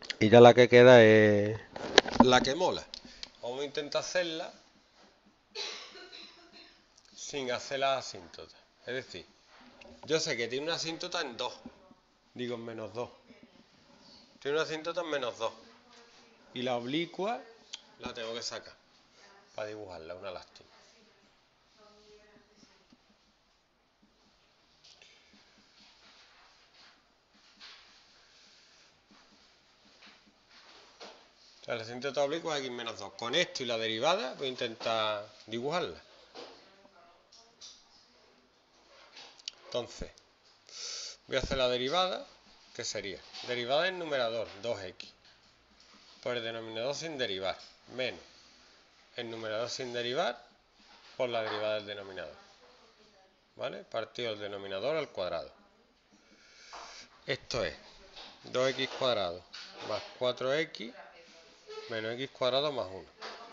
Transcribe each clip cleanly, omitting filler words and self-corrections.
Y ya la que queda es la que mola. Vamos a intentar hacerla sin hacer la asíntota. Es decir, yo sé que tiene una asíntota en 2. Digo en menos 2. Tiene una asíntota en menos 2. Y la oblicua la tengo que sacar para dibujarla, una lástima. O sea, la asíntota oblicua es x menos 2. Con esto y la derivada voy a intentar dibujarla. Entonces, voy a hacer la derivada, que sería derivada del numerador, 2x, por el denominador sin derivar, menos el numerador sin derivar por la derivada del denominador. ¿Vale? Partido del denominador al cuadrado. Esto es 2x cuadrado más 4x menos x cuadrado más 1.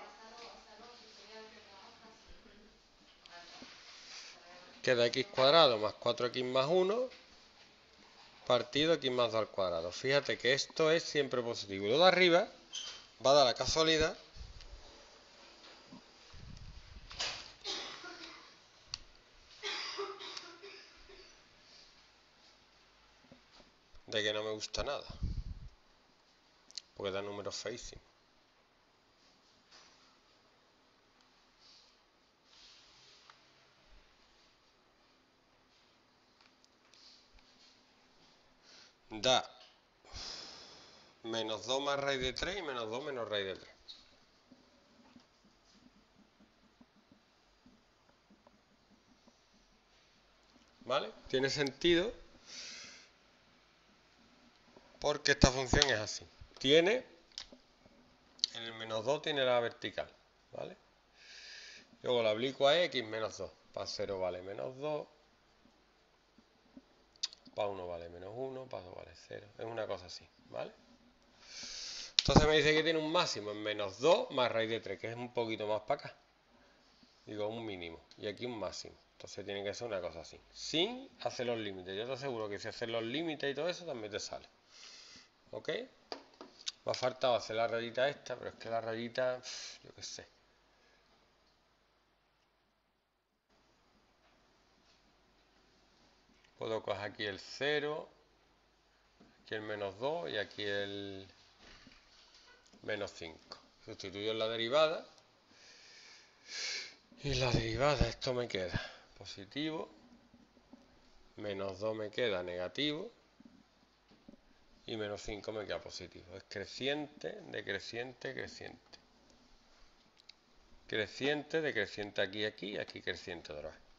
Queda x cuadrado más 4x más 1 partido x más 2 al cuadrado. Fíjate que esto es siempre positivo. Y lo de arriba va a dar la casualidad de que no me gusta nada. Porque da números feísimos. Da menos 2 más raíz de 3 y menos 2 menos raíz de 3. ¿Vale? Tiene sentido porque esta función es así. En el menos 2 tiene la vertical. ¿Vale? Luego la oblicua es x menos 2. Para 0 vale menos 2. Para 1 vale menos 1. Para 2 vale 0. Es una cosa así. ¿Vale? Entonces me dice que tiene un máximo en menos 2 más raíz de 3, que es un poquito más para acá. Digo, un mínimo. Y aquí un máximo. Entonces tiene que ser una cosa así. Sin hacer los límites. Yo te aseguro que si haces los límites y todo eso también te sale. ¿Ok? Me ha faltado hacer la rayita esta, pero es que la rayita, yo qué sé. Puedo coger aquí el 0, aquí el menos 2 y aquí el menos 5. Sustituyo en la derivada. Y la derivada, esto me queda positivo. Menos 2 me queda negativo. Y menos 5 me queda positivo. Es creciente, decreciente, creciente. Creciente, decreciente aquí, aquí, aquí creciente otra vez.